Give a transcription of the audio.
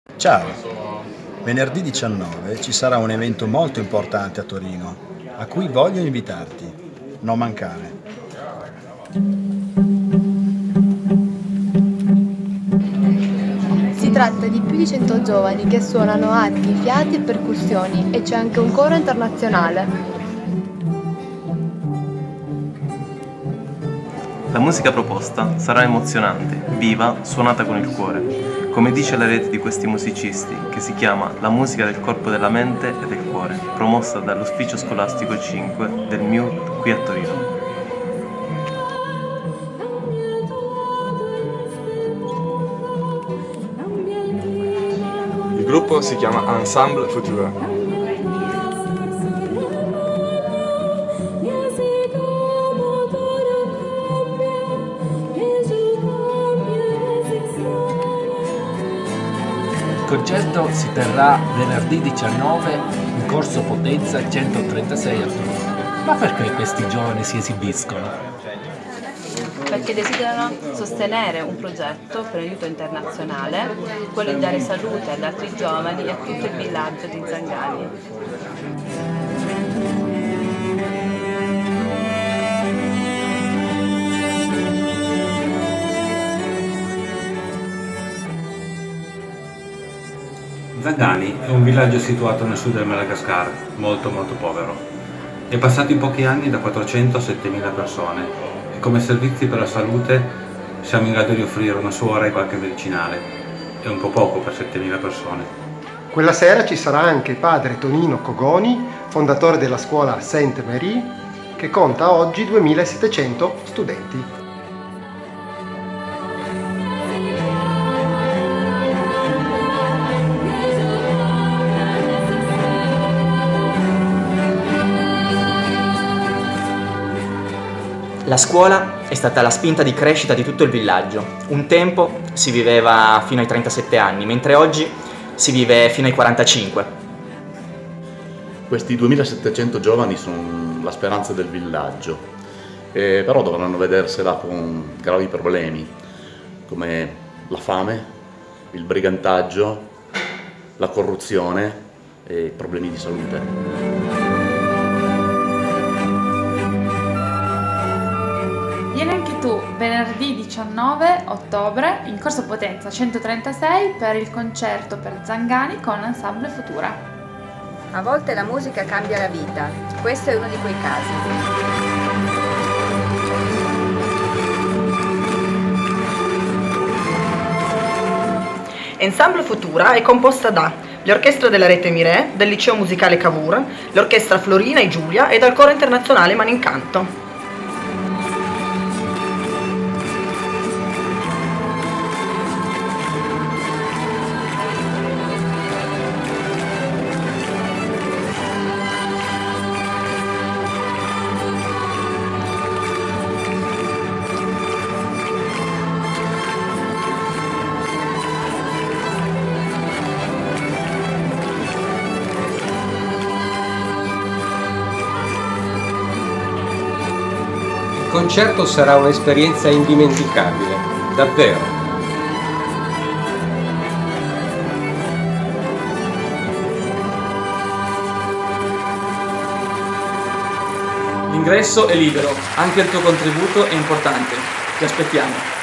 Ciao! Venerdì 19 ci sarà un evento molto importante a Torino, a cui voglio invitarti. Non mancare. Si tratta di più di 100 giovani che suonano archi, fiati e percussioni e c'è anche un coro internazionale. La musica proposta sarà emozionante, viva, suonata con il cuore, come dice la rete di questi musicisti, che si chiama La musica del corpo, della mente e del cuore, promossa dall'Ufficio Scolastico 5 del MIUT qui a Torino. Il gruppo si chiama Ensemble Futura. Il concerto si terrà venerdì 19 in Corso Potenza 136 a Torino. Ma perché questi giovani si esibiscono? Perché desiderano sostenere un progetto per aiuto internazionale, quello di dare salute agli altri giovani e a tutto il villaggio di Zangani. Zangani è un villaggio situato nel sud del Madagascar, molto povero. È passato in pochi anni da 400 a 7000 persone e come servizi per la salute siamo in grado di offrire una suora e qualche medicinale. È un po' poco per 7000 persone. Quella sera ci sarà anche padre Tonino Cogoni, fondatore della scuola Sainte Marie, che conta oggi 2700 studenti. La scuola è stata la spinta di crescita di tutto il villaggio. Un tempo si viveva fino ai 37 anni, mentre oggi si vive fino ai 45. Questi 2700 giovani sono la speranza del villaggio, però dovranno vedersela con gravi problemi, come la fame, il brigantaggio, la corruzione e problemi di salute. Vieni anche tu venerdì 19 ottobre in Corso Potenza 136 per il concerto per Zangani con Ensemble Futura. A volte la musica cambia la vita, questo è uno di quei casi. Ensemble Futura è composta dalle orchestre della rete Mire, del liceo musicale Cavour, l'orchestra Florina e Giulia e dal coro internazionale Manincanto. Il concerto sarà un'esperienza indimenticabile, davvero. L'ingresso è libero, anche il tuo contributo è importante. Ti aspettiamo.